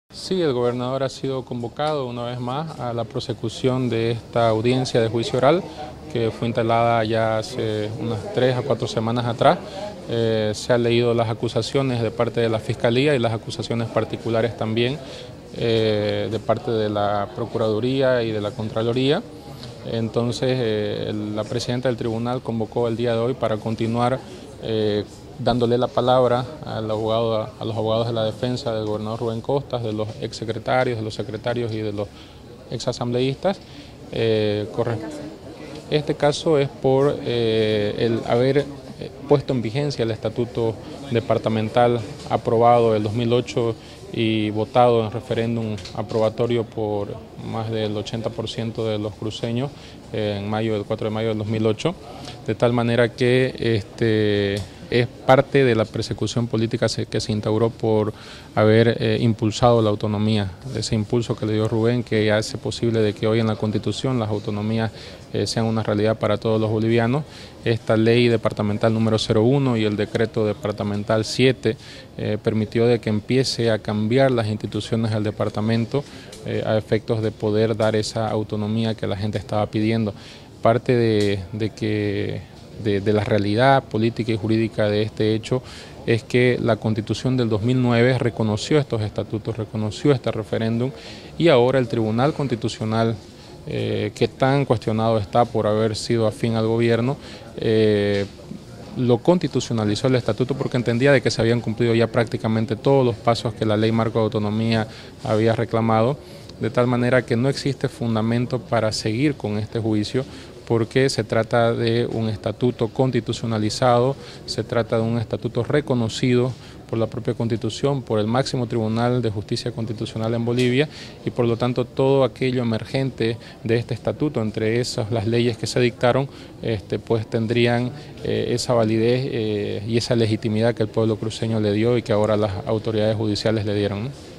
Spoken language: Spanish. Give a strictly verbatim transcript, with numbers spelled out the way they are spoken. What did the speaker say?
Sí, el gobernador ha sido convocado una vez más a la prosecución de esta audiencia de juicio oral que fue instalada ya hace unas tres a cuatro semanas atrás. Eh, se han leído las acusaciones de parte de la Fiscalía y las acusaciones particulares también eh, de parte de la Procuraduría y de la Contraloría. Entonces, eh, la presidenta del tribunal convocó el día de hoy para continuar eh, dándole la palabra al abogado, a los abogados de la defensa del gobernador Rubén Costas, de los exsecretarios, de los secretarios y de los exasambleístas. Eh, este caso es por eh, el haber puesto en vigencia el estatuto departamental aprobado en dos mil ocho y votado en referéndum aprobatorio por más del ochenta por ciento de los cruceños eh, en mayo, el cuatro de mayo del dos mil ocho, de tal manera que este, es parte de la persecución política que se instauró por haber eh, impulsado la autonomía, de ese impulso que le dio Rubén, que hace posible de que hoy en la Constitución las autonomías eh, sean una realidad para todos los bolivianos. Esta ley departamental número cero uno y el decreto departamental siete eh, permitió de que empiece a cambiar las instituciones del departamento eh, a efectos de poder dar esa autonomía que la gente estaba pidiendo. Parte de, de que De, de la realidad política y jurídica de este hecho es que la Constitución del dos mil nueve reconoció estos estatutos, reconoció este referéndum y ahora el Tribunal Constitucional, eh, que tan cuestionado está por haber sido afín al gobierno, eh, lo constitucionalizó el estatuto porque entendía de que se habían cumplido ya prácticamente todos los pasos que la Ley Marco de Autonomía había reclamado, de tal manera que no existe fundamento para seguir con este juicio, porque se trata de un estatuto constitucionalizado, se trata de un estatuto reconocido por la propia Constitución, por el máximo Tribunal de Justicia Constitucional en Bolivia, y por lo tanto todo aquello emergente de este estatuto, entre esas las leyes que se dictaron, este, pues tendrían eh, esa validez eh, y esa legitimidad que el pueblo cruceño le dio y que ahora las autoridades judiciales le dieron, ¿no?